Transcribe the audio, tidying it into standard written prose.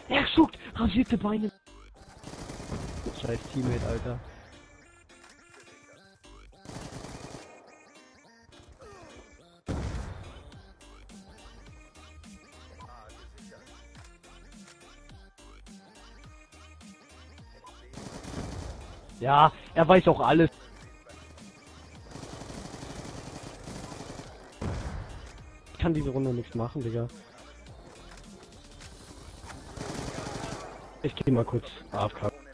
Er schuckt! Rasierte Beine! Scheiß Teammate, Alter. Ja, er weiß auch alles. Ich kann diese Runde nichts machen, Digga. Ich geh mal kurz AFK.